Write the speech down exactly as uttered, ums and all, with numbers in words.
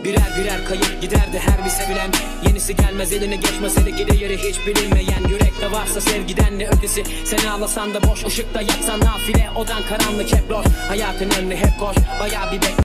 Birer birer kayıp giderdi her bir sevilen. Yenisi gelmez eline geçmese de gideri hiç bilinmeyen. Yürekte varsa sevgiden ne ötesi. Sen ağlasan da boş, ışıkta yatsan nafile. Odan karanlık hep loş, hayatın önüne hep koş. Bayağı bir bek